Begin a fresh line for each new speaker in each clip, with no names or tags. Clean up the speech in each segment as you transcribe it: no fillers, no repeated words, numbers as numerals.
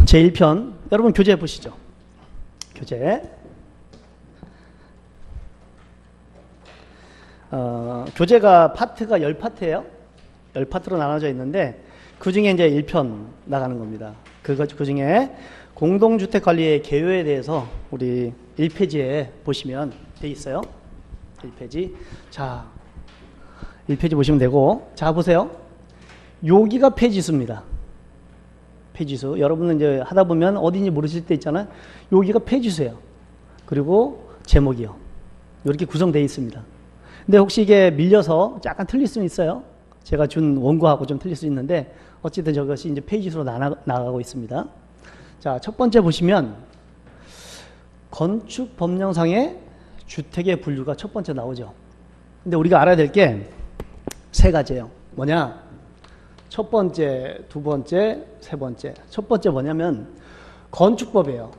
제1편 여러분 교재 보시죠. 교재. 교재가 파트가 10파트예요. 10파트로 나눠져 있는데 그 중에 이제 1편 나가는 겁니다. 그 중에 공동주택 관리의 개요에 대해서 우리 1페이지에 보시면 돼 있어요. 1페이지. 자, 1페이지 보시면 되고, 자, 보세요. 여기가 페이지수입니다. 페이지수. 여러분은 이제 하다 보면 어딘지 모르실 때 있잖아요. 여기가 페이지수예요. 그리고 제목이요. 이렇게 구성되어 있습니다. 근데 혹시 이게 밀려서 약간 틀릴 수는 있어요. 제가 준 원고하고 좀 틀릴 수 있는데, 어쨌든 저것이 이제 페이지수로 나가고 있습니다. 자, 첫 번째 보시면, 건축 법령상의 주택의 분류가 첫 번째 나오죠. 근데 우리가 알아야 될 게 세 가지예요. 뭐냐? 첫 번째, 두 번째, 세 번째. 첫 번째 뭐냐면 건축법이에요.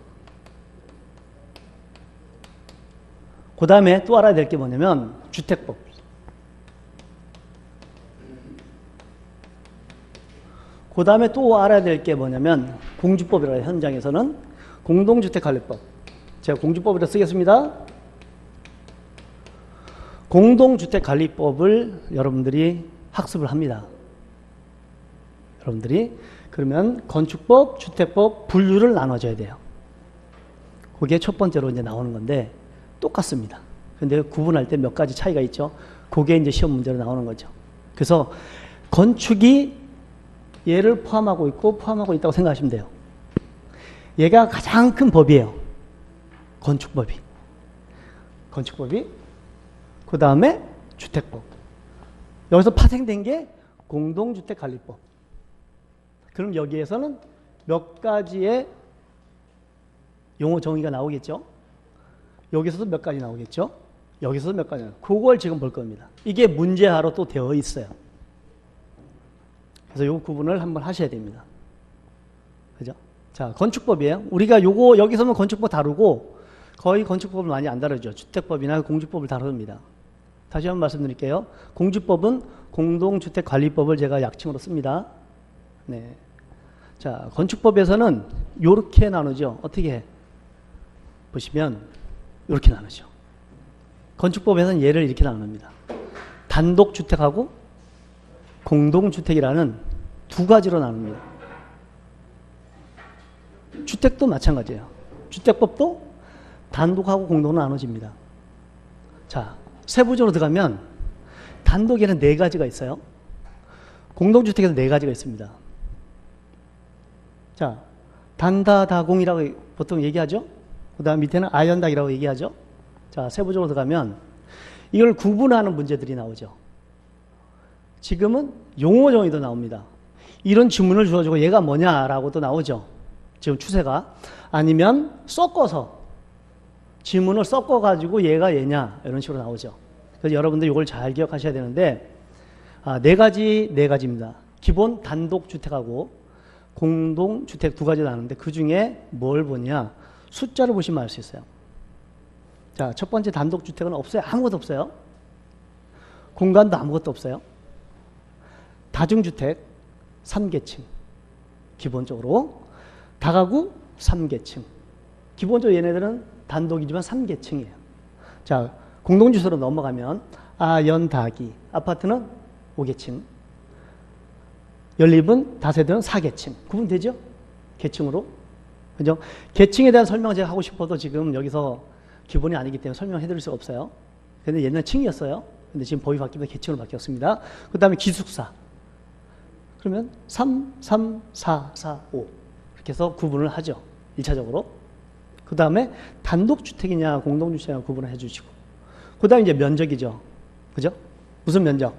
그 다음에 또 알아야 될 게 뭐냐면 주택법. 그 다음에 또 알아야 될 게 뭐냐면 공주법이라고 현장에서는 공동주택관리법. 제가 공주법이라 쓰겠습니다. 공동주택관리법을 여러분들이 학습을 합니다. 여러분들이 그러면 건축법, 주택법 분류를 나눠줘야 돼요. 그게 첫 번째로 이제 나오는 건데 똑같습니다. 근데 구분할 때 몇 가지 차이가 있죠. 그게 이제 시험 문제로 나오는 거죠. 그래서 건축이 얘를 포함하고 있다고 생각하시면 돼요. 얘가 가장 큰 법이에요. 건축법이. 그 다음에 주택법. 여기서 파생된 게 공동주택관리법. 그럼 여기에서는 몇 가지의 용어 정의가 나오겠죠? 여기서도 몇 가지 나오겠죠? 여기서도 몇 가지 나오겠죠? 그걸 지금 볼 겁니다. 이게 문제하로 또 되어 있어요. 그래서 요 구분을 한번 하셔야 됩니다. 그죠? 자, 건축법이에요. 우리가 여기서는 건축법 다루고 거의 건축법을 많이 안 다루죠. 주택법이나 공주법을 다룹니다. 다시 한번 말씀드릴게요. 공주법은 공동주택관리법을 제가 약칭으로 씁니다. 네. 자, 건축법에서는 요렇게 나누죠. 어떻게 해? 보시면 요렇게 나누죠. 건축법에서는 얘를 이렇게 나눕니다. 단독주택하고 공동주택이라는 두 가지로 나눕니다. 주택도 마찬가지예요. 주택법도 단독하고 공동으로 나눠집니다. 자, 세부적으로 들어가면 단독에는 네 가지가 있어요. 공동주택에는 네 가지가 있습니다. 자, 단다다공이라고 보통 얘기하죠. 그 다음 밑에는 아연닥이라고 얘기하죠. 자, 세부적으로 들어가면 이걸 구분하는 문제들이 나오죠. 지금은 용어 정의도 나옵니다. 이런 지문을 주어주고 얘가 뭐냐라고도 나오죠. 지금 추세가. 아니면 섞어서 지문을 섞어가지고 얘가 얘냐 이런 식으로 나오죠. 그래서 여러분들 이걸 잘 기억하셔야 되는데 네 가지입니다. 기본 단독주택하고 공동주택 두 가지 나오는데 그 중에 뭘 보냐 숫자를 보시면 알 수 있어요. 자, 첫 번째 단독주택은 없어요. 아무것도 없어요. 공간도 아무것도 없어요. 다중주택 3계층 기본적으로 다가구 3계층 기본적으로 얘네들은 단독이지만 3계층이에요. 자, 공동주택으로 넘어가면 아연다기 아파트는 5계층 연립은 다세대는 4계층 구분되죠? 계층으로. 그죠? 계층에 대한 설명을 제가 하고 싶어도 지금 여기서 기본이 아니기 때문에 설명해 드릴 수가 없어요. 근데 옛날 층이었어요. 근데 지금 법이 바뀌면서 계층으로 바뀌었습니다. 그 다음에 기숙사. 그러면 3, 3, 4, 4, 5. 이렇게 해서 구분을 하죠. 1차적으로. 그 다음에 단독주택이냐 공동주택이냐 구분을 해주시고. 그 다음에 이제 면적이죠. 그죠? 무슨 면적?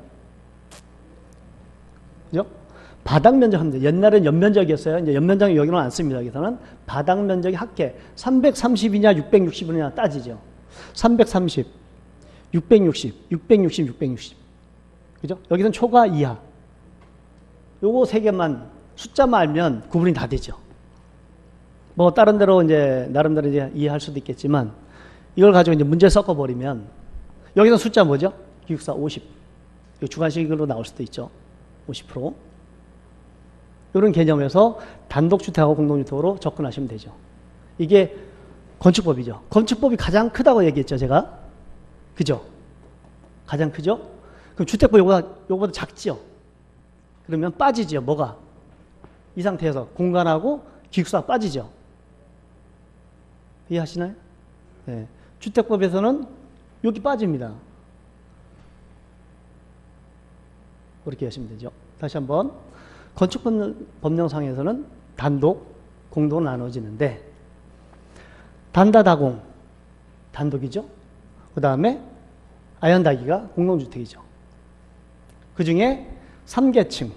그죠? 바닥 면적 하면 돼요. 옛날엔 연면적이었어요. 이제 연면적이 여기는 안 씁니다. 여기서는 바닥 면적이 합계 330이냐 660이냐 따지죠. 330, 660, 660, 660. 그죠? 여기서는 초과 이하. 요거 세 개만 숫자만 알면 구분이 다 되죠. 뭐 다른 데로 이제 나름대로 이제 이해할 수도 있겠지만 이걸 가지고 이제 문제 섞어 버리면 여기서 숫자 뭐죠? 6, 4, 50. 주관식으로 나올 수도 있죠. 50%. 이런 개념에서 단독주택하고 공동주택으로 접근하시면 되죠. 이게 건축법이죠. 건축법이 가장 크다고 얘기했죠, 제가. 그죠? 가장 크죠? 그럼 주택법 요거보다 작죠? 그러면 빠지죠, 뭐가? 이 상태에서 공간하고 기숙사가 빠지죠. 이해하시나요? 네. 주택법에서는 여기 빠집니다. 그렇게 하시면 되죠. 다시 한번. 건축법령상에서는 단독, 공동으로 나눠지는데, 단다다공, 단독이죠. 그 다음에 아연다기가 공동주택이죠. 그 중에 3계층,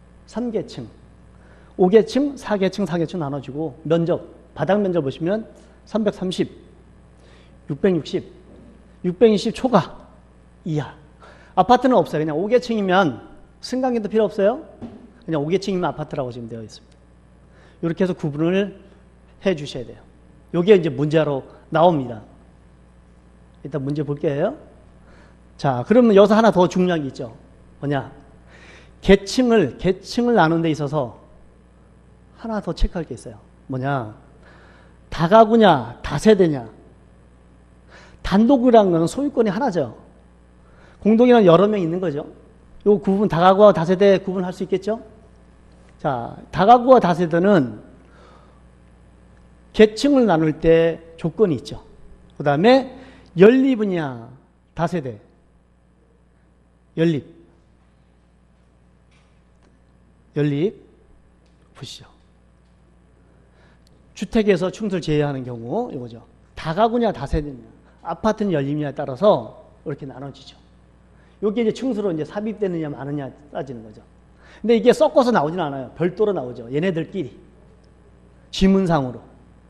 5계층, 4계층 나눠지고, 면적, 바닥 면적 보시면 330, 660, 620 초과 이하. 아파트는 없어요. 그냥 5계층이면 승강기도 필요 없어요. 그냥 5계층이면 아파트라고 지금 되어 있습니다. 이렇게 해서 구분을 해 주셔야 돼요. 요게 이제 문제로 나옵니다. 일단 문제 볼게요. 자, 그러면 여기서 하나 더 중요한 게 있죠. 뭐냐? 계층을 나눈 데 있어서 하나 더 체크할 게 있어요. 뭐냐? 다가구냐, 다세대냐. 단독이라는 건 소유권이 하나죠. 공동이란 여러 명 있는 거죠. 요 구분, 다가구와 다세대 구분할 수 있겠죠? 자, 다가구와 다세대는 계층을 나눌 때 조건이 있죠. 그 다음에 연립이냐, 다세대. 연립 보시죠. 주택에서 충수를 제외하는 경우 이거죠. 다가구냐, 다세대냐. 아파트는 연립이냐에 따라서 이렇게 나눠지죠. 이게 이제 충수로 이제 삽입되느냐, 마느냐 따지는 거죠. 근데 이게 섞어서 나오진 않아요. 별도로 나오죠. 얘네들끼리. 지문상으로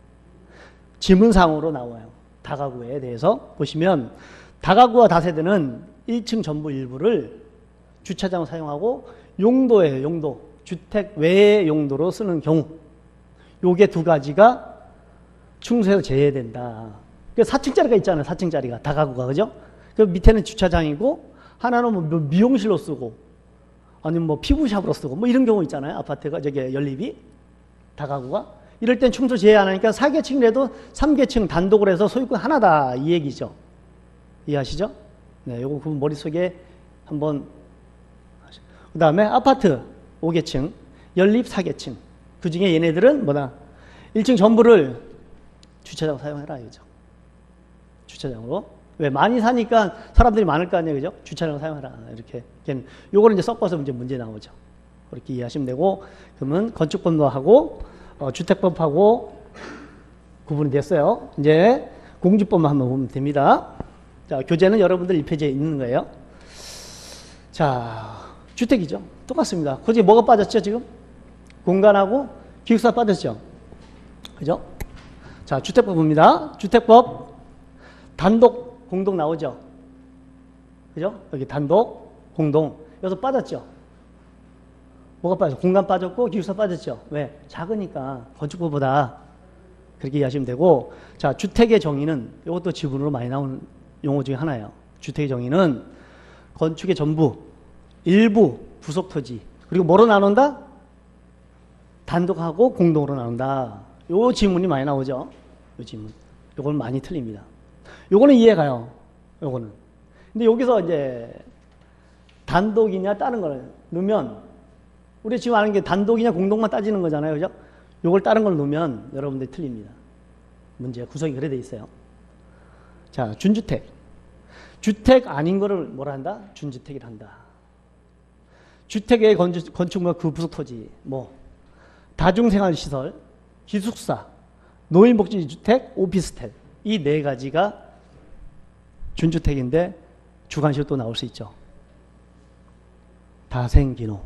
나와요. 다가구에 대해서 보시면 다가구와 다세대는 1층 전부 일부를 주차장으로 사용하고 용도예요. 용도. 주택 외의 용도로 쓰는 경우. 요게 두 가지가 충수에서 제외된다. 4층짜리가 있잖아요. 4층짜리가. 다가구가. 그죠? 그 밑에는 주차장이고 하나는 뭐 미용실로 쓰고 아니면 뭐 피부샵으로 쓰고 뭐 이런 경우 있잖아요. 아파트가 저게 연립이. 다가구가. 이럴 땐 충수 제외 안 하니까 4계층이라도 3계층 단독으로 해서 소유권 하나다 이 얘기죠. 이해하시죠? 네, 요거 그 머릿속에 한번. 그 다음에 아파트 5계층, 연립 4계층. 그 중에 얘네들은 뭐다? 1층 전부를 주차장으로 사용해라 이거죠. 주차장으로. 왜? 많이 사니까 사람들이 많을 거 아니에요, 그죠? 주차장으로 사용해라 이렇게. 요거를 이제 섞어서 문제 나오죠. 그렇게 이해하시면 되고, 그러면 건축법도 하고 주택법하고 구분이 됐어요. 이제 공주법만 한번 보면 됩니다. 자, 교재는 여러분들 1페이지에 있는 거예요. 자, 주택이죠. 똑같습니다. 거기에 뭐가 빠졌죠, 지금? 공간하고 기숙사 빠졌죠. 그죠? 자, 주택법 봅니다. 주택법 단독, 공동 나오죠. 그죠? 여기 단독, 공동. 여기서 빠졌죠. 뭐가 빠졌죠? 공간 빠졌고 기숙사 빠졌죠. 왜? 작으니까 건축법보다. 그렇게 이해하시면 되고. 자, 주택의 정의는 이것도 지분으로 많이 나오는 용어 중에 하나예요. 주택의 정의는 건축의 전부, 일부, 부속 토지. 그리고 뭐로 나눈다? 단독하고 공동으로 나눈다. 요 지문이 많이 나오죠. 요 지문. 요건 많이 틀립니다. 요거는 이해가요. 요거는. 근데 여기서 이제 단독이냐 다른 걸 넣으면 우리 지금 아는 게 단독이냐 공동만 따지는 거잖아요. 그죠? 요걸 다른 걸 넣으면 여러분들이 틀립니다. 문제 구성이 그래 돼 있어요. 자, 준주택. 주택 아닌 거를 뭐라 한다? 준주택이라 한다. 주택의 건축물 그 부속 토지, 뭐 다중생활시설, 기숙사, 노인복지주택, 오피스텔 이 네 가지가 준주택인데 주관식으로 또 나올 수 있죠. 다생기노.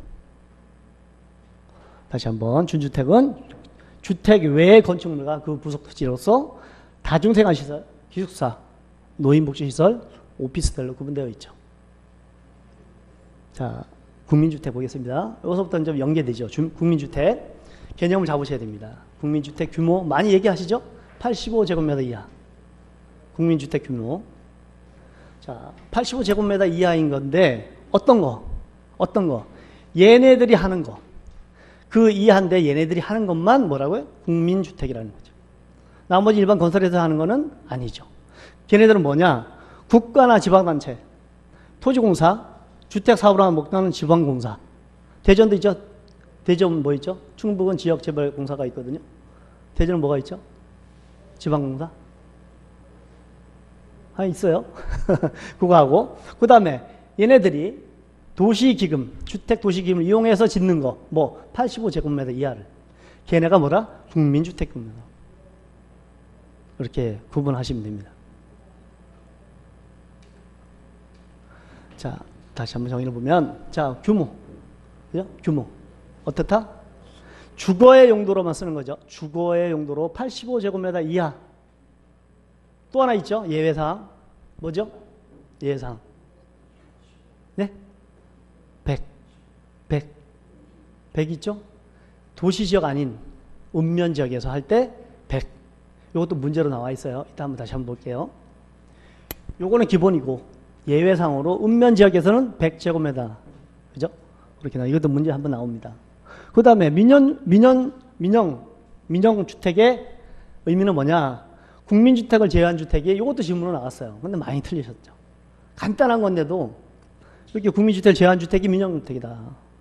다시 한번 준주택은 주택 외의 건축물과 그 부속 토지로서 다중생활시설, 기숙사, 노인복지시설, 오피스텔로 구분되어 있죠. 자, 국민주택 보겠습니다. 여기서부터는 좀 연계되죠. 국민주택 개념을 잡으셔야 됩니다. 국민주택 규모 많이 얘기하시죠? 85제곱미터 이하. 국민주택 규모. 자, 85제곱미터 이하인 건데 어떤 거? 얘네들이 하는 거. 그 이하인데 얘네들이 하는 것만 뭐라고요? 국민주택이라는 거죠. 나머지 일반 건설회사 하는 거는 아니죠. 걔네들은 뭐냐? 국가나 지방단체, 토지공사, 주택사업을 목표하는 지방공사. 대전도 있죠? 대전 뭐 있죠? 충북은 지역재벌공사가 있거든요. 대전은 뭐가 있죠? 지방공사? 있어요. 그거 하고. 그 다음에 얘네들이 도시기금, 주택도시기금을 이용해서 짓는 거, 뭐 85제곱미터 이하를. 걔네가 뭐라? 국민주택입니다. 이렇게 구분하시면 됩니다. 자, 다시 한번 정의를 보면, 자, 규모. 그죠? 규모. 어떻다? 주거의 용도로만 쓰는 거죠. 주거의 용도로 85제곱미터 이하. 또 하나 있죠? 예외사항. 뭐죠? 예외사항. 네? 100 있죠? 도시지역 아닌 읍면지역에서 할 때 100. 이것도 문제로 나와 있어요. 이따 한번 다시 한번 볼게요. 요거는 기본이고 예외상으로 읍면지역에서는 100제곱미터. 그죠? 그렇게 나. 이것도 문제 한번 나옵니다. 그 다음에 민영주택의 의미는 뭐냐? 국민주택을 제외한 주택이 이것도 질문으로 나왔어요. 근데 많이 틀리셨죠. 간단한 건데도 이렇게 국민주택을 제외한 주택이 민영주택이다.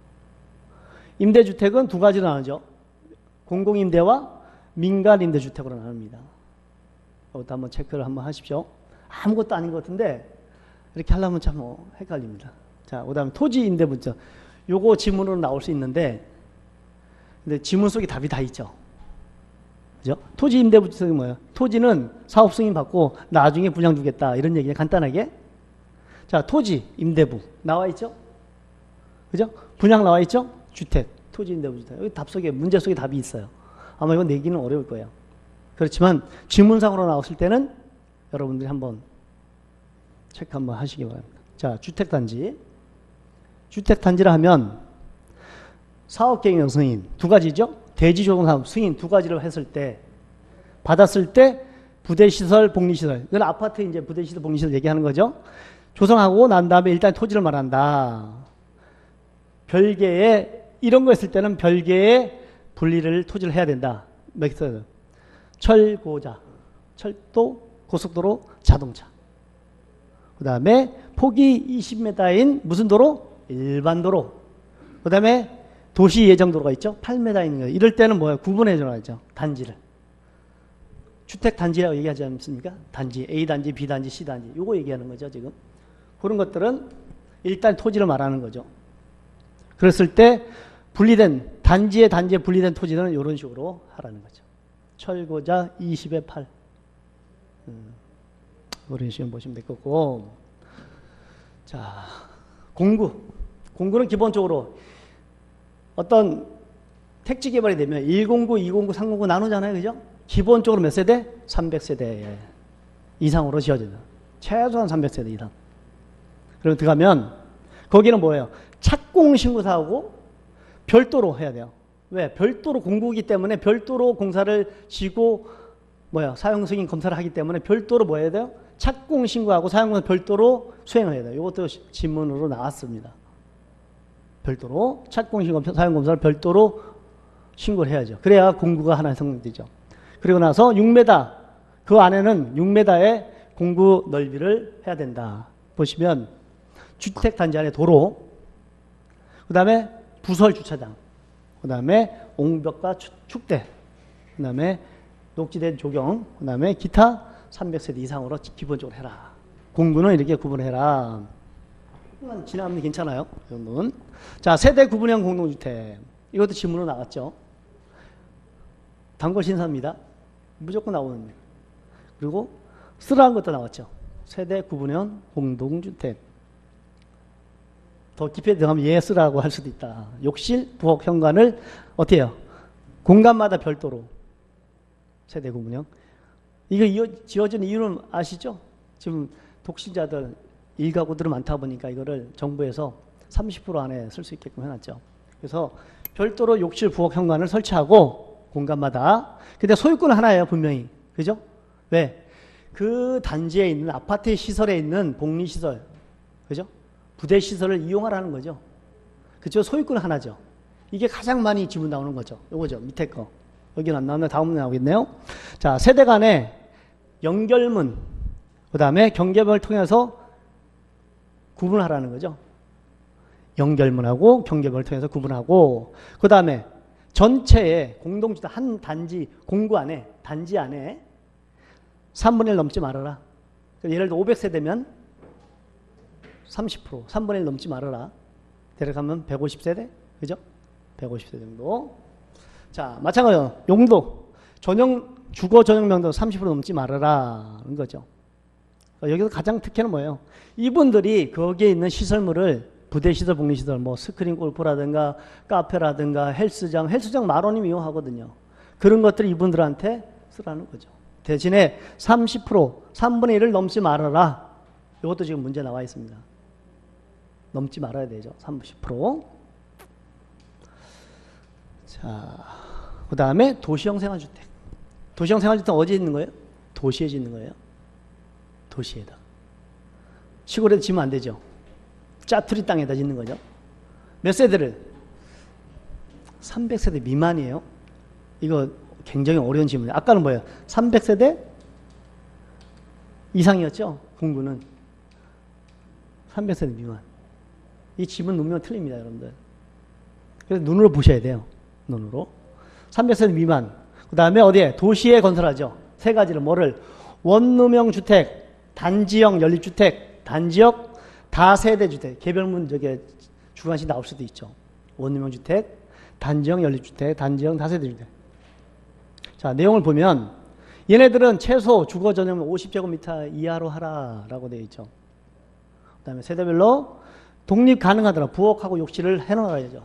임대주택은 두 가지로 나누죠. 공공임대와 민간임대주택으로 나눕니다. 이것도 한번 체크를 한번 하십시오. 아무것도 아닌 것 같은데 이렇게 하려면 참 헷갈립니다. 자, 그 다음에 토지임대부터. 요거 지문으로 나올 수 있는데 근데 지문 속에 답이 다 있죠. 그죠? 토지임대부터가 뭐예요? 토지는 사업 승인 받고 나중에 분양 주겠다. 이런 얘기냐, 간단하게. 자, 토지, 임대부. 나와 있죠? 그죠? 분양 나와 있죠? 주택. 토지, 임대부, 주택. 여기 답 속에, 문제 속에 답이 있어요. 아마 이건 내기는 어려울 거예요. 그렇지만 지문상으로 나왔을 때는 여러분들이 한번 체크 한번 하시기 바랍니다. 자, 주택단지. 주택단지라 하면 사업계획령 승인 두 가지죠. 대지조성사업 승인 두 가지를 했을 때 받았을 때 부대시설, 복리시설. 이건 아파트 이제 부대시설, 복리시설 얘기하는 거죠. 조성하고 난 다음에 일단 토지를 말한다. 별개의 이런 거 했을 때는 별개의 분리를 토지를 해야 된다. 몇 개 써요? 철고자, 철도, 고속도로, 자동차. 그 다음에 폭이 20m인 무슨 도로? 일반 도로. 그 다음에 도시 예정도로가 있죠. 8m 있는 거. 이럴 때는 뭐예요? 구분해 줘야죠. 단지를. 주택 단지라고 얘기하지 않습니까? 단지, A 단지, B 단지, C 단지. 요거 얘기하는 거죠, 지금. 그런 것들은 일단 토지를 말하는 거죠. 그랬을 때 분리된 단지에 분리된 토지는 이런 식으로 하라는 거죠. 철고자 20에 8. 이런 식으로 보시면 될 거고. 자, 공구는 기본적으로 어떤 택지 개발이 되면 1공구, 2공구, 3공구 나누잖아요. 그죠? 기본적으로 몇 세대? 300세대 이상으로 지어진다. 최소한 300세대 이상. 그럼 들어가면 거기는 뭐예요? 착공신고사하고 별도로 해야 돼요. 왜? 별도로 공구이기 때문에 별도로 공사를 지고 사용승인 검사를 하기 때문에 별도로 뭐 해야 돼요? 착공신고하고 사용공사 별도로 수행을 해야 돼요. 이것도 지문으로 나왔습니다. 별도로 착공신고, 사용검사를 별도로 신고를 해야죠. 그래야 공구가 하나 성립되죠. 그리고 나서 6m, 그 안에는 6m의 공구 넓이를 해야 된다. 보시면 주택단지 안에 도로, 그 다음에 부설 주차장, 그 다음에 옹벽과 축대, 그 다음에 녹지된 조경, 그 다음에 기타 300세대 이상으로 기본적으로 해라. 공구는 이렇게 구분해라. 지나면 괜찮아요. 이 정도는. 자, 세대 구분형 공동주택. 이것도 지문으로 나왔죠. 단골 신사입니다. 무조건 나오는. 그리고 쓰라는 것도 나왔죠. 세대 구분형 공동주택. 더 깊이 들어가면 예스라고 할 수도 있다. 욕실, 부엌, 현관을 어떻게 해요? 공간마다 별도로 세대 구분형. 이거 지어진 이유는 아시죠? 지금 독신자들, 일가구들은 많다 보니까 이거를 정부에서 30% 안에 쓸 수 있게끔 해놨죠. 그래서 별도로 욕실, 부엌, 현관을 설치하고 공간마다. 근데 소유권은 하나예요, 분명히. 그죠? 왜? 그 단지에 있는 아파트 시설에 있는 복리시설, 그죠? 부대시설을 이용하라는 거죠. 그죠? 소유권은 하나죠. 이게 가장 많이 지분 나오는 거죠. 요거죠. 밑에 거. 여기는 안 나오는데 다음에 나오겠네요. 자, 세대 간의 연결문, 그 다음에 경계문을 통해서 구분하라는 거죠. 연결문하고 경계문을 통해서 구분하고, 그 다음에 전체의 공동주택 한 단지, 공구 안에, 단지 안에 3분의 1 넘지 말아라. 예를 들어 500세대면 30%, 3분의 1 넘지 말아라. 데려가면 150세대? 그죠? 150세대 정도. 자, 마찬가지로 용도, 주거 전용 명도 30% 넘지 말아라는 거죠. 여기서 가장 특혜는 뭐예요? 이분들이 거기에 있는 시설물을 부대시설, 복리시설, 뭐 스크린 골프라든가 카페라든가 헬스장 10,000원이면 이용하거든요. 그런 것들을 이분들한테 쓰라는 거죠. 대신에 30%, 3분의 1을 넘지 말아라. 이것도 지금 문제 나와 있습니다. 넘지 말아야 되죠. 30%. 자, 그 다음에 도시형 생활주택. 도시형 생활주택 어디에 있는 거예요? 도시에 짓는 거예요. 도시에다. 시골에 지면 안 되죠. 짜투리 땅에다 짓는 거죠. 몇 세대를? 300세대 미만이에요. 이거 굉장히 어려운 질문이에요. 아까는 뭐예요? 300세대 이상이었죠? 공구는. 300세대 미만. 이 집은 눈면 틀립니다, 여러분들. 그래서 눈으로 보셔야 돼요. 눈으로. 300세대 미만. 그 다음에 어디에? 도시에 건설하죠. 세 가지를. 뭐를? 원룸형 주택, 단지형 연립주택, 단지역 다세대주택. 개별문 저게 주관식 나올 수도 있죠. 원룸형 주택, 단지형 연립주택, 단지형 다세대주택. 자, 내용을 보면 얘네들은 최소 주거 전용 50제곱미터 이하로 하라라고 되어 있죠. 그 다음에 세대별로 독립 가능하더라. 부엌하고 욕실을 해놓아야죠.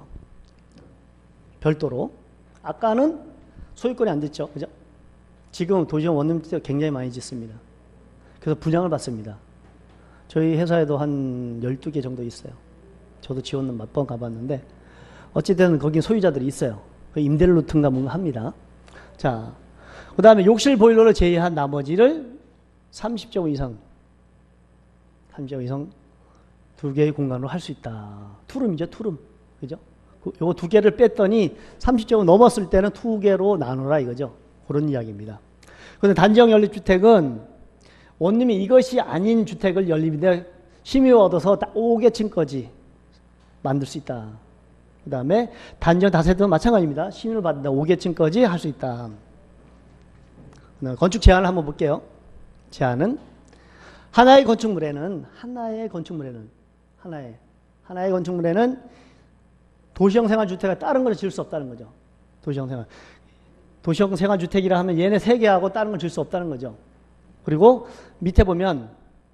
별도로. 아까는 소유권이 안 됐죠. 그죠? 지금 도시형 원룸주택 굉장히 많이 짓습니다. 그래서 분양을 받습니다. 저희 회사에도 한 12개 정도 있어요. 저도 지원은 몇 번 가봤는데 어찌됐든 거기 소유자들이 있어요. 임대를 놓든가 뭔가 합니다. 자, 그 다음에 욕실 보일러를 제외한 나머지를 30제곱 이상 30제곱 이상 두 개의 공간으로 할 수 있다. 투룸이죠, 투룸. 그죠? 요거 두 개를 뺐더니 30제곱 넘었을 때는 두 개로 나누라 이거죠. 그런 이야기입니다. 그런데 단지형 연립주택은 원룸이 이것이 아닌 주택을 연립인데 심의 얻어서 5개층까지 만들 수 있다. 그 다음에 단지형 다세대도 마찬가지입니다. 심의를 받는다. 5개층까지 할 수 있다. 건축 제한을 한번 볼게요. 제한은 하나의 건축물에는 도시형 생활주택과 다른 걸 지을 수 없다는 거죠. 도시형 생활주택이라 하면 얘네 세 개하고 다른 걸 지을 수 없다는 거죠. 그리고 밑에 보면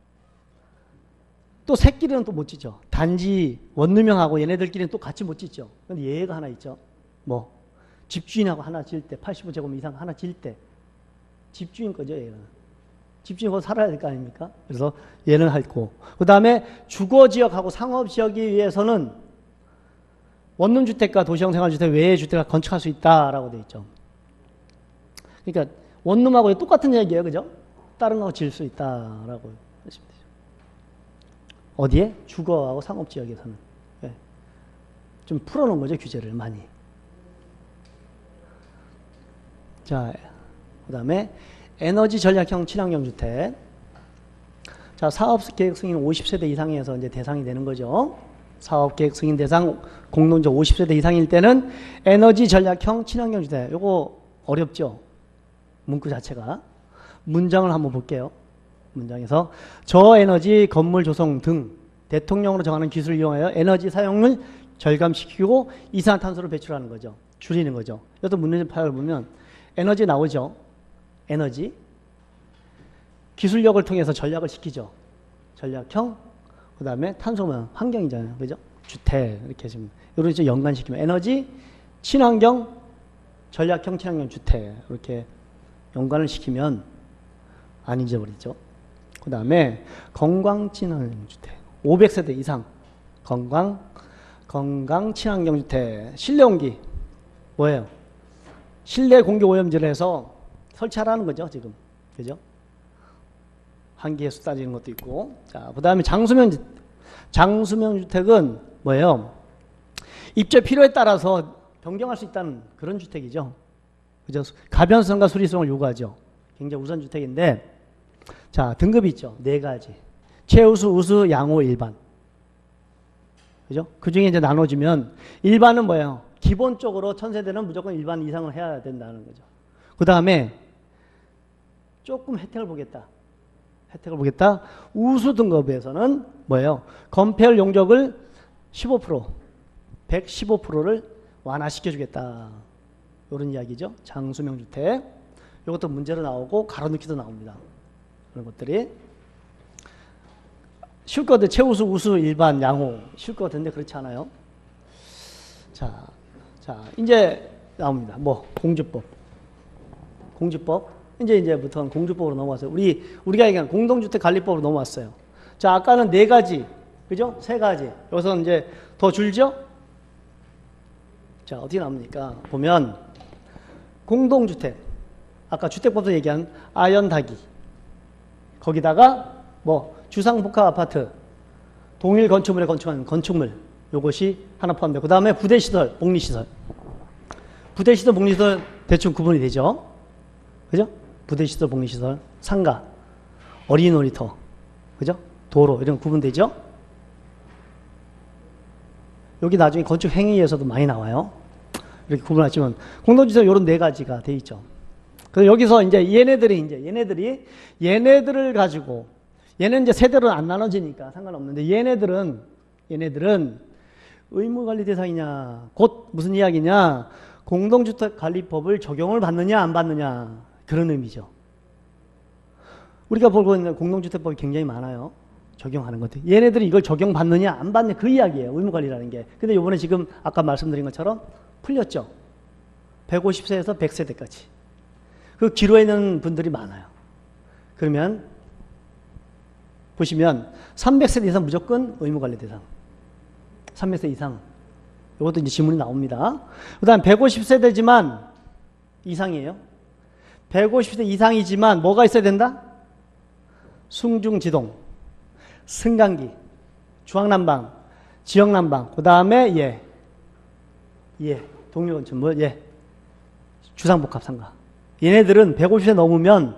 또 새끼리는 또 못 짓죠. 단지 원룸형하고 얘네들끼리는 또 같이 못 짓죠. 그런데 얘가 하나 있죠. 뭐 집주인하고 하나 지을 때 85제곱 이상 하나 지을 때 집주인 거죠. 얘는 집주인 거기서 살아야 될 거 아닙니까? 그래서 얘는 할고, 그 다음에 주거지역하고 상업지역에 의해서는 원룸주택과 도시형 생활주택 외의 주택을 건축할 수 있다라고 되어 있죠. 그러니까 원룸하고 똑같은 얘기예요. 그죠? 다른 거 지을 수 있다라고 하시면 되죠. 어디에? 주거하고 상업지역에서는. 네. 좀 풀어놓은 거죠. 규제를 많이. 자, 그 다음에 에너지 전략형 친환경 주택. 자, 사업계획 승인 50세대 이상에서 이제 대상이 되는 거죠. 사업계획 승인 대상 공동주택 50세대 이상일 때는 에너지 전략형 친환경 주택. 요거 어렵죠? 문구 자체가. 문장을 한번 볼게요. 문장에서 저에너지 건물 조성 등 대통령으로 정하는 기술을 이용하여 에너지 사용을 절감시키고 이산화탄소를 배출하는 거죠. 줄이는 거죠. 여기서 문제 파악을 보면 에너지 나오죠. 에너지. 기술력을 통해서 전략을 시키죠. 전략형. 그 다음에 탄소는 환경이잖아요. 그죠? 주택. 이렇게 지금 이런 식으로 연관시키면 에너지, 친환경, 전략형 친환경 주택. 이렇게 연관을 시키면 안 잊어버리죠. 그 다음에 건강 친환경 주택. 500세대 이상. 건강 친환경 주택. 실내 온기. 뭐예요? 실내 공기 오염제를 해서 설치하라는 거죠, 지금. 그죠? 한기에서 따지는 것도 있고. 자, 그 다음에 장수명 주택은 뭐예요? 입주 필요에 따라서 변경할 수 있다는 그런 주택이죠. 그죠? 가변성과 수리성을 요구하죠. 굉장히 우선 주택인데, 자, 등급이 있죠. 네 가지. 최우수, 우수, 양호, 일반. 그죠? 그 중에 이제 나눠지면, 일반은 뭐예요? 기본적으로 1000세대는 무조건 일반 이상을 해야 된다는 거죠. 그 다음에, 조금 혜택을 보겠다. 우수 등급에서는 뭐예요? 건폐율 용적을 15%, 115%를 완화시켜주겠다. 이런 이야기죠. 장수명 주택. 이것도 문제로 나오고 가로넣기도 나옵니다. 그런 것들이. 쉬울 것 같아요. 최우수, 우수, 일반, 양호. 쉬울 것 같은데 그렇지 않아요. 자, 이제 나옵니다. 뭐, 공주법. 이제부터는 공주법으로 넘어왔어요. 우리가 얘기한 공동주택 관리법으로 넘어왔어요. 자, 아까는 네 가지. 그죠? 세 가지. 여기서 이제 더 줄죠? 자, 어떻게 나옵니까? 보면, 공동주택. 아까 주택법에서 얘기한 아연다기. 거기다가, 뭐, 주상복합 아파트. 동일 건축물에 건축한 건축물. 요것이 하나 포함되고. 그 다음에 부대시설, 복리시설. 부대시설, 복리시설 대충 구분이 되죠? 그죠? 부대시설, 복리시설, 상가, 어린이 놀이터. 그죠? 도로, 이런 구분되죠? 여기 나중에 건축 행위에서도 많이 나와요. 이렇게 구분하시면 공동주택 이런 네 가지가 돼 있죠. 그래서 여기서 이제 얘네들을 가지고 얘는 이제 세대로 안 나눠지니까 상관없는데 얘네들은 의무관리 대상이냐, 곧 무슨 이야기냐, 공동주택관리법을 적용을 받느냐 안 받느냐 그런 의미죠. 우리가 보고 있는 공동주택법이 굉장히 많아요. 적용하는 것들. 얘네들이 이걸 적용받느냐 안 받느냐 그 이야기예요. 의무관리라는 게. 근데 이번에 지금 아까 말씀드린 것처럼 풀렸죠. 150세에서 100세대까지. 그 기로에 있는 분들이 많아요. 그러면 보시면 300세대 이상 무조건 의무관리 대상. 300세 이상. 이것도 이제 지문이 나옵니다. 그 다음 150세대지만 이상이에요. 150세 이상이지만 뭐가 있어야 된다? 숭중지동, 승강기, 중앙난방, 지역난방, 그 다음에 동료건축물, 주상복합 상가. 얘네들은 150세 넘으면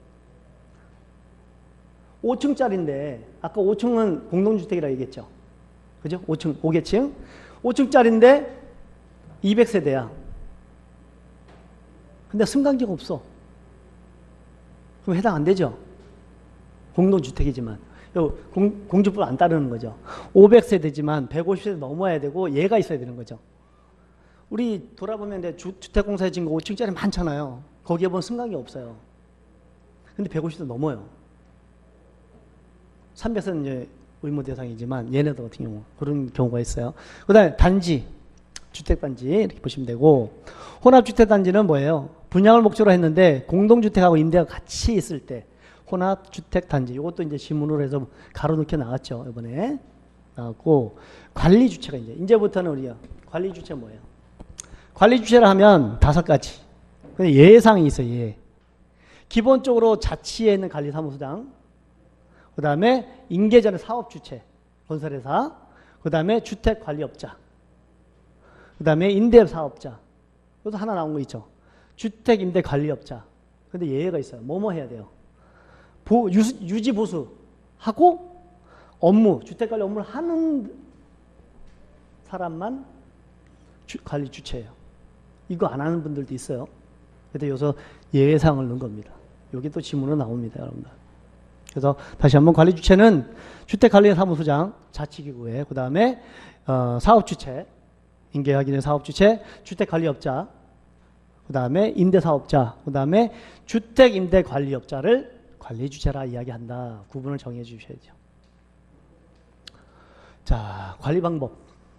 5층짜리인데 아까 5층은 공동주택이라고 얘기했죠. 그죠? 5층, 5계층. 5층짜리인데 200세대야. 근데 승강기가 없어. 그럼 해당 안 되죠? 공동주택이지만. 공주법 안 따르는 거죠. 500세대지만 150세대 넘어야 되고 얘가 있어야 되는 거죠. 우리 돌아보면 주택공사에 지은 거 5층짜리 많잖아요. 거기에 보면 승강기 없어요. 근데 150세대 넘어요. 300세는 이제 의무 대상이지만 얘네들 같은 경우 그런 경우가 있어요. 그 다음에 단지, 주택단지 이렇게 보시면 되고 혼합주택단지는 뭐예요? 분양을 목적으로 했는데 공동주택하고 임대가 같이 있을 때 혼합주택단지. 이것도 이제 지문으로 해서 가로넣기 나왔죠. 이번에 나왔고 관리주체가 이제부터는 우리가 관리주체 뭐예요? 관리주체를 하면 5가지. 근데 예상이 있어요. 기본적으로 자치에 있는 관리사무소장, 그 다음에 인계전의 사업주체, 건설회사, 그 다음에 주택관리업자, 그 다음에 임대사업자. 이것도 하나 나온 거 있죠. 주택임대관리업자. 근데 예외가 있어요. 뭐뭐 해야 돼요? 유지보수하고 업무, 주택관리 업무를 하는 사람만 관리 주체예요. 이거 안 하는 분들도 있어요. 그래서 여기서 예외사항을 넣은 겁니다. 여기 또 지문으로 나옵니다, 여러분들. 그래서 다시 한번 관리 주체는 주택관리사무소장, 자치기구에, 그 다음에 사업주체, 인계하기 전 사업주체, 주택관리업자, 그 다음에 임대사업자, 그 다음에 주택임대관리업자를 관리주체라 이야기한다. 구분을 정해 주셔야죠. 자, 관리방법.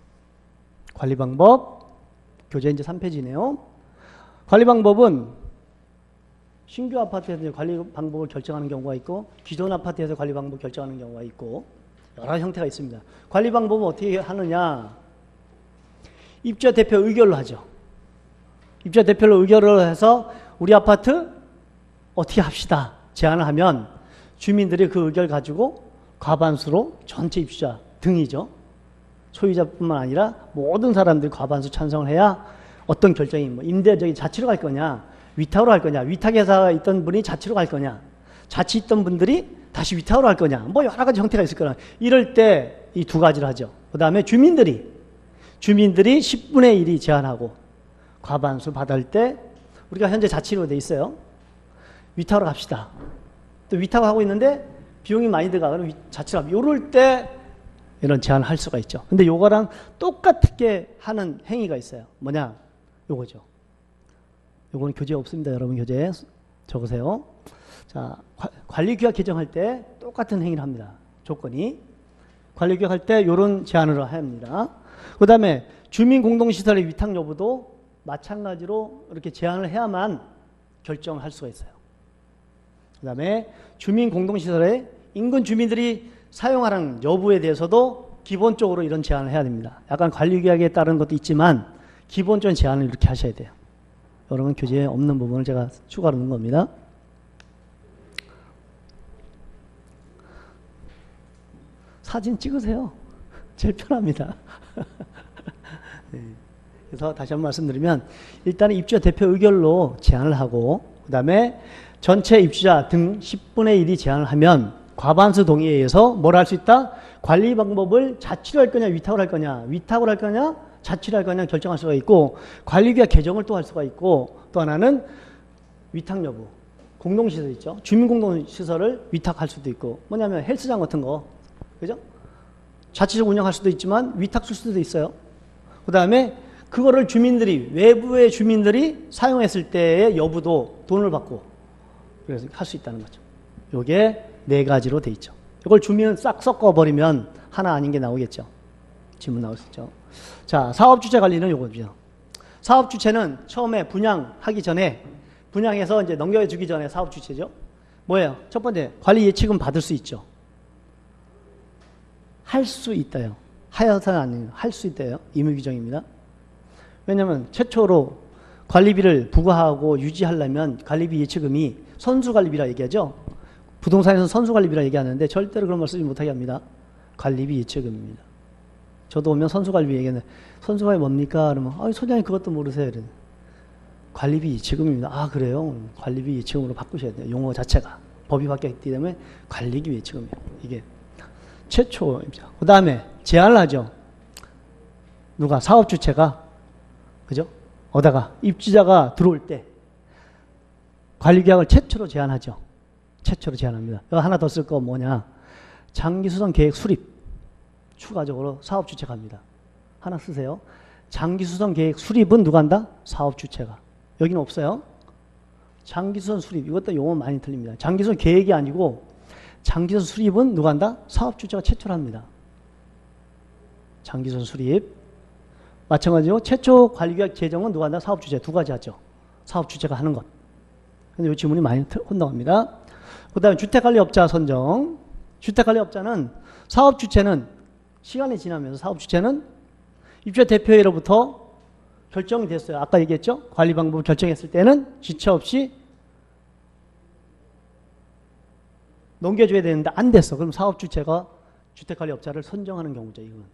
교재 이제 3페이지네요. 관리방법은 신규 아파트에서 관리 방법을 결정하는 경우가 있고 기존 아파트에서 관리 방법을 결정하는 경우가 있고 여러 형태가 있습니다. 관리 방법은 어떻게 하느냐? 입주자 대표 의결로 하죠. 입주자 대표로 의결을 해서 우리 아파트 어떻게 합시다 제안을 하면 주민들이 그 의결 가지고 과반수로 전체 입주자 등이죠. 소유자뿐만 아니라 모든 사람들이 과반수 찬성을 해야 어떤 결정이 뭐 임대적인 자치로 갈 거냐, 위탁으로 갈 거냐, 위탁회사가 있던 분이 자치로 갈 거냐, 자치 있던 분들이 다시 위탁으로 갈 거냐, 뭐 여러 가지 형태가 있을 거라. 이럴 때 이 두 가지를 하죠. 그 다음에 주민들이 10분의 1이 제한하고 과반수 받을 때 우리가 현재 자치로 돼 있어요. 위탁으로 갑시다. 또 위탁을 하고 있는데 비용이 많이 들어가. 그럼 자치로 갑니다. 이럴 때 이런 제한을 할 수가 있죠. 근데 요거랑 똑같게 하는 행위가 있어요. 뭐냐? 요거죠. 요거는 교재 없습니다. 여러분 교재 적으세요. 자, 관리규약 개정할 때 똑같은 행위를 합니다. 조건이. 관리규약 할 때 요런 제한을 합니다. 그 다음에 주민공동시설의 위탁 여부도 마찬가지로 이렇게 제한을 해야만 결정을 할 수가 있어요. 그 다음에 주민공동시설에 인근 주민들이 사용하는 여부에 대해서도 기본적으로 이런 제한을 해야 됩니다. 약간 관리규약에 따른 것도 있지만 기본적인 제한을 이렇게 하셔야 돼요. 여러분 교재에 없는 부분을 제가 추가로 넣은 겁니다. 사진 찍으세요. 제일 편합니다. 네. 그래서 다시 한번 말씀드리면 일단은 입주자 대표 의결로 제한을 하고 그 다음에 전체 입주자 등 10분의 1이 제한을 하면 과반수 동의에 의해서 뭘 할 수 있다? 관리 방법을 자치로 할 거냐 위탁으로 할 거냐 위탁으로 할 거냐 자치로 할 거냐 결정할 수가 있고 관리규약 개정을 또 할 수가 있고 또 하나는 위탁 여부 공동시설 있죠. 주민공동시설을 위탁할 수도 있고 뭐냐면 헬스장 같은 거 그죠? 자치적 운영할 수도 있지만 위탁 쓸 수도 있어요. 그 다음에 그거를 주민들이 외부의 주민들이 사용했을 때의 여부도 돈을 받고 그래서 할 수 있다는 거죠. 요게 4가지로 돼 있죠. 이걸 주민은 싹 섞어버리면 하나 아닌 게 나오겠죠. 질문 나올 수 있죠. 자, 사업주체 관리는 요거죠. 사업주체는 처음에 분양하기 전에 분양해서 이제 넘겨주기 전에 사업주체죠. 뭐예요? 첫 번째 관리 예치금 받을 수 있죠. 할 수 있다요. 하여서는 아니에요. 할 수 있다요. 의무규정입니다. 왜냐하면 최초로 관리비를 부과하고 유지하려면 관리비 예치금이 선수관리비라 얘기하죠. 부동산에서 선수관리비라 얘기하는데 절대로 그런 걸 쓰지 못하게 합니다. 관리비 예치금입니다. 저도 오면 선수관리비 얘기하는데 선수관리 뭡니까? 그러면 소장님 그것도 모르세요. 이러면. 관리비 예치금입니다. 아 그래요? 관리비 예치금으로 바꾸셔야 돼요. 용어 자체가. 법이 바뀌었기 때문에 관리비 예치금이에요. 이게 최초입니다. 그 다음에 제한을 하죠. 누가? 사업주체가. 그죠? 어다가 입주자가 들어올 때 관리계약을 최초로 제한하죠. 최초로 제한합니다. 이거 하나 더 쓸 거 뭐냐? 장기수선 계획 수립. 추가적으로 사업주체가 합니다. 하나 쓰세요. 장기수선 계획 수립은 누가 한다? 사업주체가. 여기는 없어요. 장기수선 수립. 이것도 용어 많이 틀립니다. 장기수선 계획이 아니고 장기수선 수립은 누가 한다? 사업주체가 최초로 합니다. 장기수선 수립. 마찬가지로 최초 관리계약 제정은 누가 한다? 사업주체. 2가지 하죠. 사업주체가 하는 것. 근데 이 질문이 많이 혼동합니다. 그 다음에 주택관리업자 선정. 주택관리업자는 사업주체는 시간이 지나면서 사업주체는 입주자 대표회로부터 결정이 됐어요. 아까 얘기했죠? 관리 방법을 결정했을 때는 지체 없이 넘겨줘야 되는데 안 됐어. 그럼 사업주체가 주택관리업자를 선정하는 경우죠. 이건.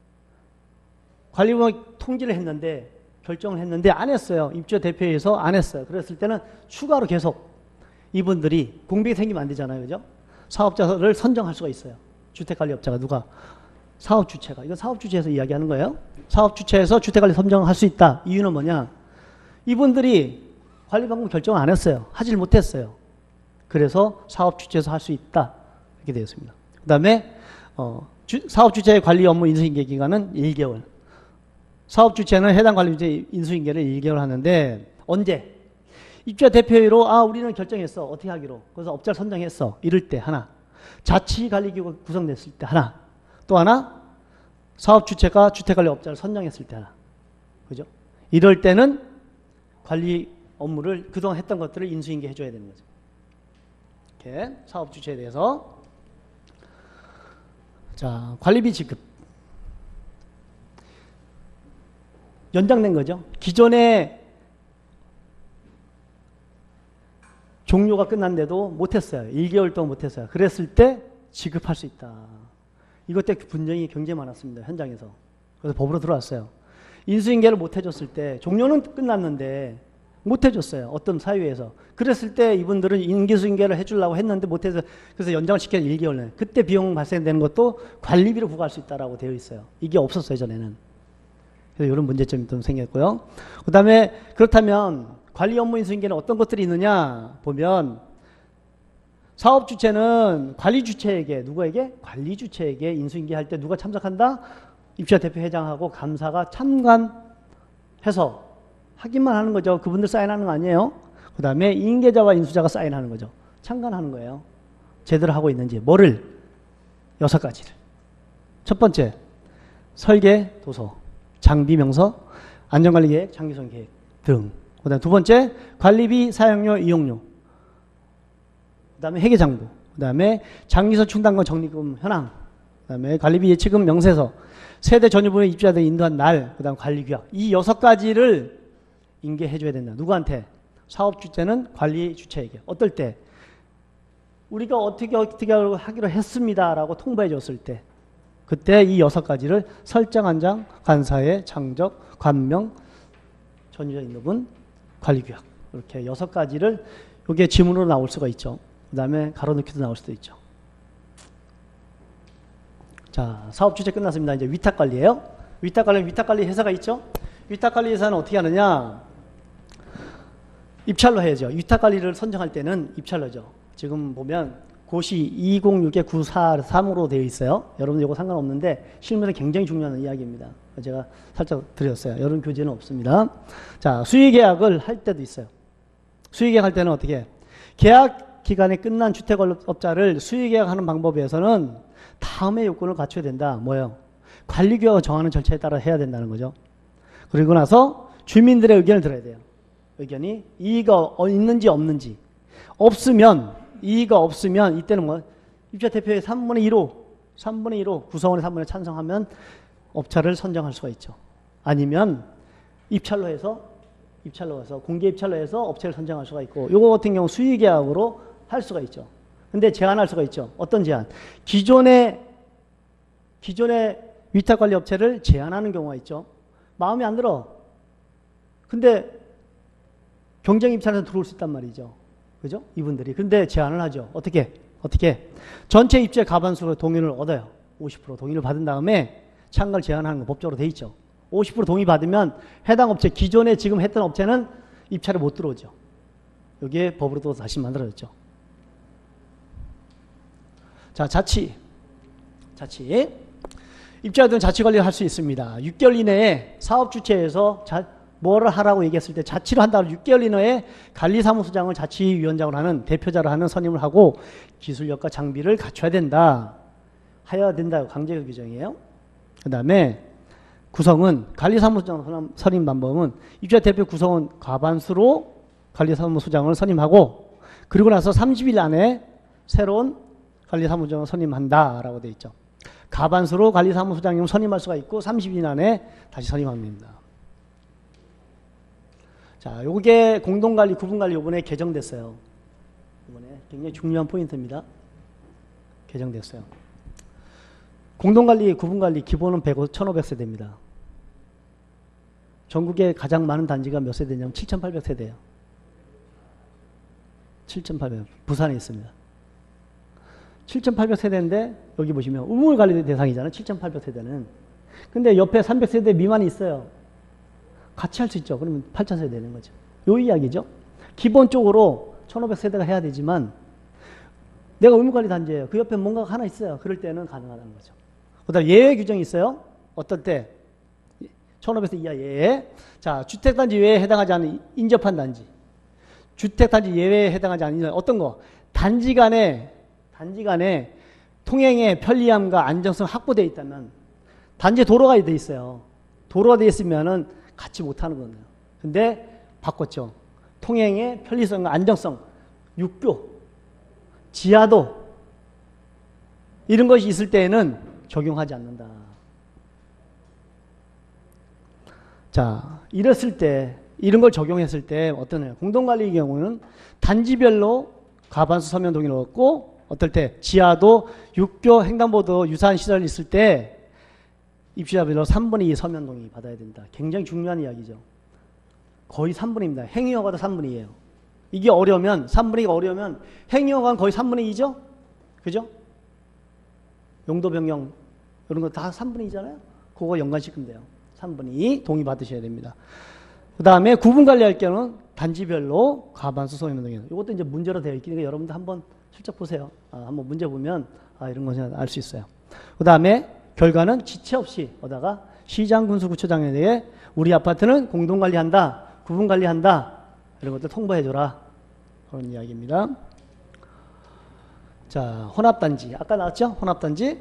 관리방법 통지를 했는데 결정을 했는데 안 했어요. 입주자 대표회에서 안 했어요. 그랬을 때는 추가로 계속 이분들이 공백이 생기면 안 되잖아요. 그죠? 사업자를 선정할 수가 있어요. 주택관리업자가 누가? 사업주체가. 이건 사업주체에서 이야기하는 거예요. 사업주체에서 주택관리 선정할 수 있다. 이유는 뭐냐? 이분들이 관리방법 결정을 안 했어요. 하질 못했어요. 그래서 사업주체에서 할 수 있다. 이렇게 되었습니다. 그 다음에 사업주체의 관리 업무 인수인계 기간은 1개월. 사업주체는 해당 관리주체 인수인계를 1개월 하는데 언제? 입주자 대표회의로 우리는 결정했어. 어떻게 하기로. 그래서 업자를 선정했어. 이럴 때 하나. 자치관리기구가 구성됐을 때 하나. 또 하나. 사업주체가 주택관리업자를 선정했을 때 하나. 그죠? 이럴 때는 관리 업무를 그동안 했던 것들을 인수인계 해줘야 되는 거죠. 이렇게 사업주체에 대해서. 자, 관리비 지급. 연장된 거죠. 기존에 종료가 끝났는데도 못했어요. 1개월 동안 못했어요. 그랬을 때 지급할 수 있다. 이것 때문에 분쟁이 굉장히 많았습니다. 현장에서. 그래서 법으로 들어왔어요. 인수인계를 못 해줬을 때 종료는 끝났는데 못 해줬어요. 어떤 사유에서. 그랬을 때 이분들은 인수인계를 해주려고 했는데 못해서 그래서 연장을 시켜서 1개월 내에. 그때 비용 발생되는 것도 관리비로 부과할 수 있다고 되어 있어요. 이게 없었어요, 전에는. 그래서 이런 문제점이 좀 생겼고요. 그 다음에 그렇다면 관리 업무 인수인계는 어떤 것들이 있느냐 보면 사업 주체는 관리 주체에게 누구에게? 관리 주체에게 인수인계 할 때 누가 참석한다? 입주자 대표 회장하고 감사가 참관해서 확인만 하는 거죠. 그분들 사인하는 거 아니에요. 그 다음에 인계자와 인수자가 사인하는 거죠. 참관하는 거예요. 제대로 하고 있는지. 뭐를? 6가지를. 첫 번째, 설계, 도서, 장비 명서, 안전관리계획, 장기선 계획 등. 그 다음에 두 번째, 관리비, 사용료, 이용료. 그 다음에 회계장부. 그 다음에 장기선 충당금 적립금 현황. 그 다음에 관리비 예치금 명세서. 세대 전유분의 입주자들 인도한 날. 그 다음 관리규약. 이 6가지를 인계해줘야 된다. 누구한테? 사업 주체는 관리 주체에게. 어떨 때? 우리가 어떻게 하기로 했습니다라고 통보해 줬을 때. 그때 이 6가지를 설정 한 장, 관사의 장적, 관명, 전유자 인도분, 관리규약. 이렇게 6가지를 이게 지문으로 나올 수가 있죠. 그 다음에 가로넣기도 나올 수도 있죠. 자, 사업 주체 끝났습니다. 이제 위탁관리예요. 위탁관리 회사가 있죠. 위탁관리 회사는 어떻게 하느냐? 입찰로 해야죠. 위탁관리를 선정할 때는 입찰로죠. 지금 보면 고시 206-943으로 되어 있어요. 여러분 이거 상관없는데 실무에 굉장히 중요한 이야기입니다. 제가 살짝 드렸어요. 이런 교재는 없습니다. 자, 수의계약을 할 때도 있어요. 수의계약 할 때는 어떻게? 계약 기간에 끝난 주택업자를 수의계약하는 방법에서는 다음의 요건을 갖춰야 된다. 뭐예요? 관리규약을 정하는 절차에 따라 해야 된다는 거죠. 그리고 나서 주민들의 의견을 들어야 돼요. 의견이 이의가 있는지 없는지. 없으면, 이의가 없으면 이때는 뭐 입주자 대표의 3분의 1호 구성원의 3분의 1 찬성하면 업자를 선정할 수가 있죠. 아니면 입찰로 해서 공개 입찰로 해서 업체를 선정할 수가 있고, 요거 같은 경우 수의계약으로 할 수가 있죠. 근데 제한할 수가 있죠. 어떤 제한? 기존의 위탁관리 업체를 제한하는 경우가 있죠. 마음에 안 들어. 근데 경쟁 입찰에서 들어올 수 있단 말이죠. 그죠? 이분들이. 근데 제한을 하죠. 어떻게? 전체 입주의 과반수로 동의를 얻어요. 50% 동의를 받은 다음에 참가를 제한하는 거 법적으로 돼 있죠. 50% 동의 받으면 해당 업체, 기존에 지금 했던 업체는 입찰에 못 들어오죠. 여기에 법으로 또 다시 만들어졌죠. 자, 자치. 입주자들은 자치관리를 할 수 있습니다. 6개월 이내에 사업 주체에서 뭐를 하라고 얘기했을 때 자치를 한다고 6개월 이내에 관리사무소장을 자치위원장으로 하는 대표자로 하는 선임을 하고 기술력과 장비를 갖춰야 된다. 해야 된다. 강제 규정이에요. 그 다음에 구성은 관리사무소장 선임 방법은 입주자 대표 구성원 과반수로 관리사무소장을 선임하고 그리고 나서 30일 안에 새로운 관리사무소장을 선임한다라고 되어 있죠. 과반수로 관리사무소장을 선임할 수가 있고 30일 안에 다시 선임하면 됩니다. 자, 요게 공동관리, 구분관리 요번에 개정됐어요. 이번에 굉장히 중요한 포인트입니다. 개정됐어요. 공동관리, 구분관리 기본은 1500세대입니다. 전국에 가장 많은 단지가 몇 세대냐면 7800세대예요. 7800. 부산에 있습니다. 7800세대인데 여기 보시면 우물관리 대상이잖아요. 7800세대는. 근데 옆에 300세대 미만이 있어요. 같이 할 수 있죠. 그러면 8000세대 되는 거죠. 요 이야기죠. 기본적으로 1500세대가 해야 되지만 내가 의무관리 단지예요. 그 옆에 뭔가가 하나 있어요. 그럴 때는 가능하다는 거죠. 그 다음에 예외 규정이 있어요. 어떨 때? 1500세대 이하 예외. 자, 주택단지 예외에 해당하지 않은 인접한 단지. 주택단지 예외에 해당하지 않는 어떤 거? 단지 간에 통행의 편리함과 안정성 확보되어 있다면 단지에 도로가 돼 있어요. 도로가 돼 있으면은 같이 못하는 거예요. 근데 바꿨죠. 통행의 편리성과 안정성, 육교, 지하도 이런 것이 있을 때에는 적용하지 않는다. 자, 이런 걸 적용했을 때 어떠냐? 공동관리의 경우는 단지별로 과반수 서면 동의를 얻고 어떨 때 지하도 육교 횡단보도 유사한 시설이 있을 때 입주자별로 3분의 2 서면 동의 받아야 된다. 굉장히 중요한 이야기죠. 거의 3분의 2입니다. 행위허가도 3분의 2예요. 이게 어려우면 3분의 2가 어려우면 행위허가는 거의 3분의 2죠? 그죠? 용도 변경 이런 거 다 3분의 2잖아요. 그거 연관시키면 돼요. 3분의 2 동의 받으셔야 됩니다. 그 다음에 구분 관리할 경우는 단지별로 과반수 소유면 동의. 이것도 이제 문제로 되어 있으니까 여러분들 한번 슬쩍 보세요. 한번 문제 보면 이런 것을 알 수 있어요. 그 다음에 결과는 지체 없이 오다가 시장군수구청장에 대해 우리 아파트는 공동관리한다, 구분관리한다 이런 것들 통보해줘라 그런 이야기입니다. 자, 혼합단지 아까 나왔죠? 혼합단지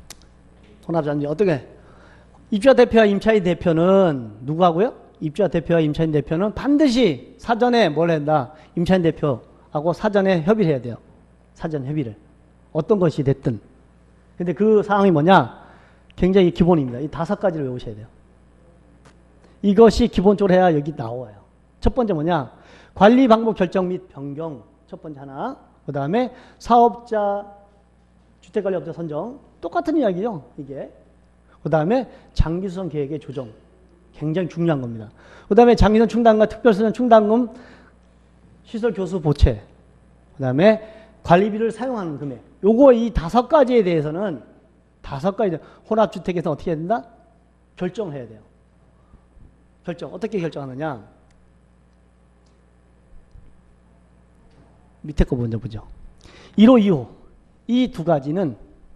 어떻게 입주자 대표와 임차인 대표는 누구 하고요? 입주자 대표와 임차인 대표는 반드시 사전에 뭘 한다? 임차인 대표하고 사전에 협의를 해야 돼요. 사전 협의를. 어떤 것이 됐든. 근데 그 상황이 뭐냐? 굉장히 기본입니다. 이 5가지를 외우셔야 돼요. 이것이 기본적으로 해야 여기 나와요. 첫 번째 뭐냐? 관리 방법 결정 및 변경. 첫 번째 하나. 그 다음에 사업자, 주택관리업자 선정. 똑같은 이야기죠. 이게. 그 다음에 장기수선 계획의 조정. 굉장히 중요한 겁니다. 그 다음에 장기수선 충당과 특별수선 충당금 시설 교수 보채. 그 다음에 관리비를 사용하는 금액. 요거 이 5가지에 대해서는 5가지 혼합주택에서 어떻게 해야 된다? 결정을 해야 돼요. 결정. 어떻게 결정하느냐? 밑에 거 먼저 보죠. 1호, 2호. 이 두 가지는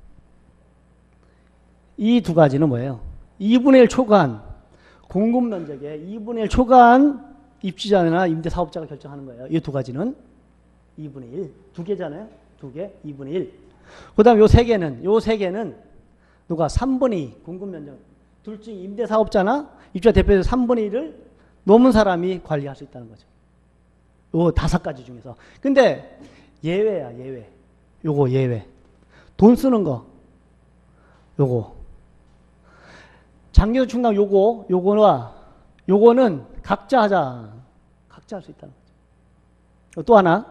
뭐예요? 2분의 1 초과한 공급 면적의 2분의 1 초과한 입주자나 임대사업자가 결정하는 거예요. 이 두 가지는 2분의 1. 두 개잖아요. 두 개. 2분의 1. 그 다음 요 세 개는 누가 3분의 2 공급 면적. 둘 중 임대사업자나 입주자 대표에서 3분의 1을 넘은 사람이 관리할 수 있다는 거죠. 요 5가지 중에서. 근데 예외야, 예외. 요거 예외. 돈 쓰는 거. 요거. 장기수 충당 요거는 각자 하자. 각자 할 수 있다는 거죠. 또 하나.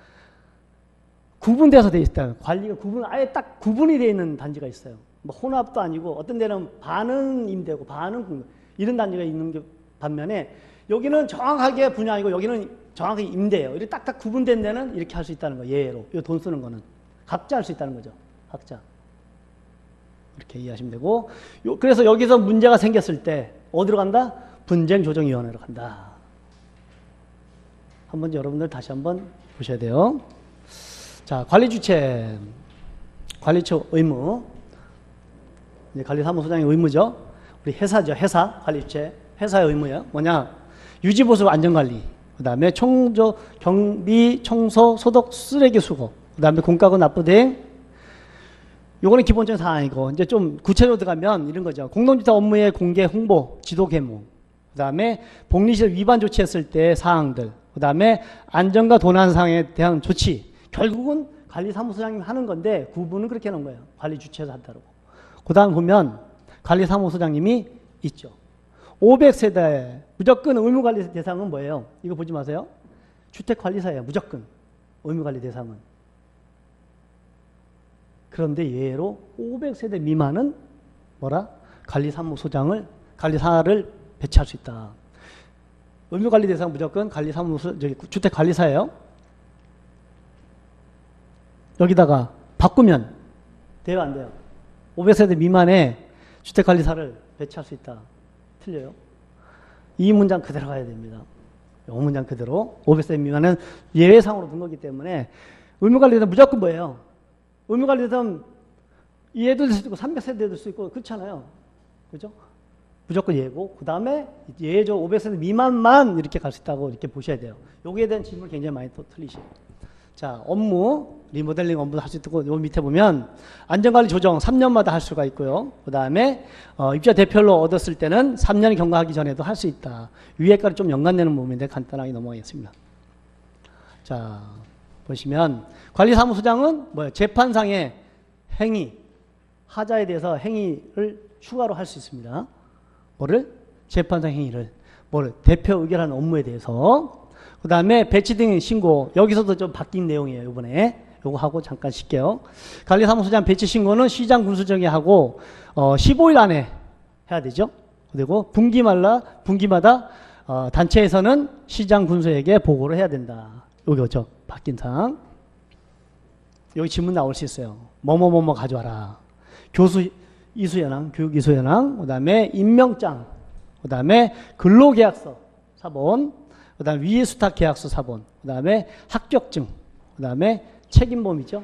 구분돼서 돼 있다. 관리가 아예 딱 구분이 되어 있는 단지가 있어요. 뭐 혼합도 아니고 어떤 데는 반은 임대고 반은 공급. 이런 단지가 있는 게 반면에 여기는 정확하게 분양이고 여기는 정확하게 임대예요. 이렇게 딱딱 구분된 데는 이렇게 할 수 있다는 거예요. 예외로. 이 돈 쓰는 거는. 각자 할 수 있다는 거죠. 각자. 이렇게 이해하시면 되고. 그래서 여기서 문제가 생겼을 때 어디로 간다? 분쟁조정위원회로 간다. 한번 여러분들 다시 한번 보셔야 돼요. 자, 관리주체 의무. 이제 관리사무소장의 의무죠. 우리 회사죠. 회사 관리주체. 회사의 의무예요. 뭐냐? 유지보수 안전관리. 그 다음에 청조, 경비, 청소, 소독, 쓰레기 수거. 그 다음에 공과금 납부대행. 요거는 기본적인 사항이고, 이제 좀 구체적으로 들어가면 이런 거죠. 공동주택 업무의 공개, 홍보, 지도 계몽. 그 다음에 복리시설 위반 조치했을 때 사항들. 그 다음에 안전과 도난 사항에 대한 조치. 결국은 관리사무소장님이 하는 건데 구분은 그렇게 해놓은 거예요. 관리주체에서 한다고. 그 다음 보면 관리사무소장님이 있죠. 500세대 무조건 의무관리 대상은 뭐예요? 이거 보지 마세요. 주택관리사예요. 무조건 의무관리 대상은. 그런데 예외로 500세대 미만은 뭐라? 관리사무소장을 관리사를 배치할 수 있다. 의무관리 대상 무조건 주택관리사예요. 여기다가 바꾸면 돼요, 안 돼요? 500세대 미만의 주택관리사를 배치할 수 있다. 틀려요. 이 문장 그대로 가야 됩니다. 이 문장 그대로 500세대 미만은 예외상으로 둔 거기 때문에 의무관리대상 무조건 뭐예요? 의무관리대상 얘도 될 수 있고 300세대도 될 수 있고 그렇잖아요. 그죠? 무조건 예고. 그 다음에 예외적 500세대 미만만 이렇게 갈 수 있다고 이렇게 보셔야 돼요. 여기에 대한 질문을 굉장히 많이 또 틀리시고. 자, 업무, 리모델링 업무도 할 수 있고, 요 밑에 보면 안전관리 조정 3년마다 할 수가 있고요. 그 다음에 입주자 대표로 얻었을 때는 3년 경과하기 전에도 할 수 있다. 위에까지 좀 연관되는 부분인데 간단하게 넘어가겠습니다. 자, 보시면 관리사무소장은 뭐예요? 재판상의 행위, 하자에 대해서 행위를 추가로 할 수 있습니다. 뭐를? 재판상 행위를. 뭐를? 대표 의결하는 업무에 대해서. 그 다음에 배치 등 신고. 여기서도 좀 바뀐 내용이에요. 이번에. 요거 하고 잠깐 쉴게요. 관리사무소장 배치 신고는 시장 군수정에 하고 15일 안에 해야 되죠. 그리고 분기마다 단체에서는 시장 군수에게 보고를 해야 된다. 여기죠. 바뀐 사항. 여기 질문 나올 수 있어요. 뭐뭐뭐뭐 가져와라. 교수 이수연항, 교육 이수연항, 그 다음에 임명장, 그 다음에 근로계약서 사본, 그 다음에 위수탁계약서 사본, 그 다음에 합격증, 그 다음에 책임보험이죠.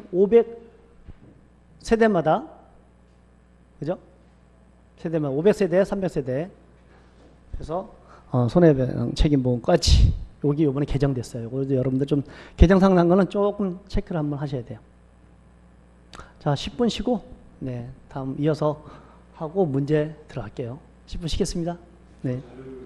500세대마다, 그죠? 세대마다 500세대, 300세대. 그래서 손해배상 책임보험까지 여기 이번에 개정됐어요. 그래도 여러분들 좀 개정 상한 거는 조금 체크를 한번 하셔야 돼요. 자, 10분 쉬고, 네, 다음 이어서 하고 문제 들어갈게요. 10분 쉬겠습니다. 네.